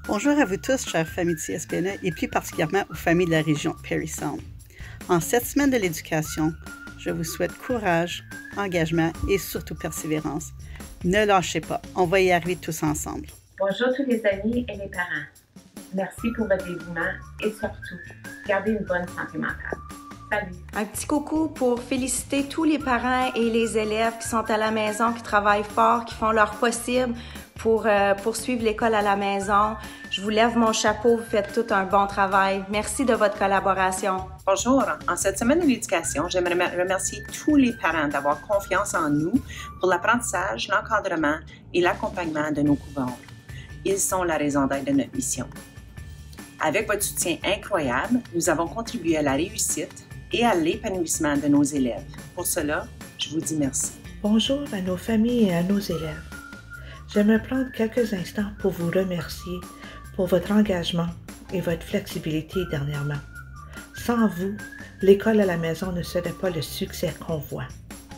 Bonjour à vous tous, chères familles de CSPNA, et plus particulièrement aux familles de la région Parry Sound. En cette semaine de l'éducation, je vous souhaite courage, engagement et surtout persévérance. Ne lâchez pas, on va y arriver tous ensemble. Bonjour tous les amis et les parents. Merci pour votre dévouement et surtout, gardez une bonne santé mentale. Salut! Un petit coucou pour féliciter tous les parents et les élèves qui sont à la maison, qui travaillent fort, qui font leur possible pour poursuivre l'école à la maison. Je vous lève mon chapeau, vous faites tout un bon travail. Merci de votre collaboration. Bonjour, en cette semaine de l'éducation, j'aimerais remercier tous les parents d'avoir confiance en nous pour l'apprentissage, l'encadrement et l'accompagnement de nos couvreurs. Ils sont la raison d'être de notre mission. Avec votre soutien incroyable, nous avons contribué à la réussite et à l'épanouissement de nos élèves. Pour cela, je vous dis merci. Bonjour à nos familles et à nos élèves. J'aimerais prendre quelques instants pour vous remercier pour votre engagement et votre flexibilité dernièrement. Sans vous, l'école à la maison ne serait pas le succès qu'on voit.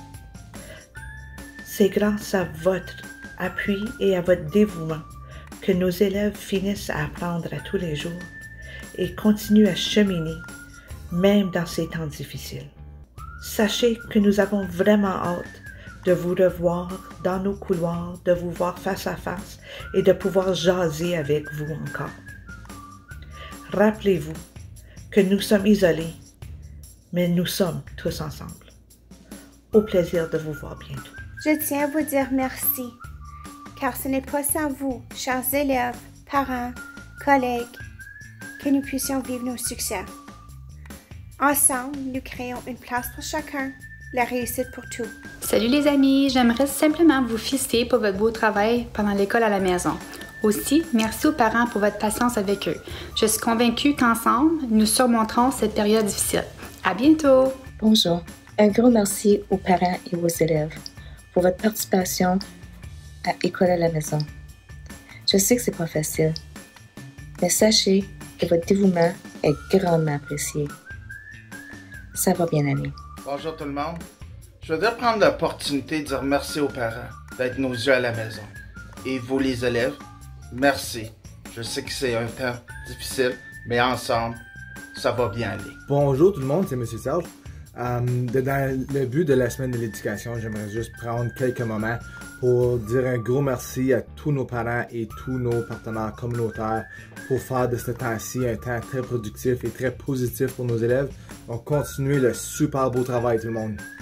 C'est grâce à votre appui et à votre dévouement que nos élèves finissent à apprendre à tous les jours et continuent à cheminer, même dans ces temps difficiles. Sachez que nous avons vraiment hâte de vous revoir dans nos couloirs, de vous voir face à face et de pouvoir jaser avec vous encore. Rappelez-vous que nous sommes isolés, mais nous sommes tous ensemble. Au plaisir de vous voir bientôt. Je tiens à vous dire merci, car ce n'est pas sans vous, chers élèves, parents, collègues, que nous puissions vivre nos succès. Ensemble, nous créons une place pour chacun, la réussite pour tous. Salut les amis, j'aimerais simplement vous féliciter pour votre beau travail pendant l'école à la maison. Aussi, merci aux parents pour votre patience avec eux. Je suis convaincue qu'ensemble, nous surmonterons cette période difficile. À bientôt! Bonjour, un gros merci aux parents et aux élèves pour votre participation à École à la maison. Je sais que c'est pas facile, mais sachez que votre dévouement est grandement apprécié. Ça va bien aller. Bonjour tout le monde. Je voudrais prendre l'opportunité de dire merci aux parents d'être nos yeux à la maison. Et vous les élèves, merci. Je sais que c'est un temps difficile, mais ensemble, ça va bien aller. Bonjour tout le monde, c'est M. Serge. Dans le but de la semaine de l'éducation, j'aimerais juste prendre quelques moments pour dire un gros merci à tous nos parents et tous nos partenaires communautaires pour faire de ce temps-ci un temps très productif et très positif pour nos élèves. Donc continuez le super beau travail tout le monde.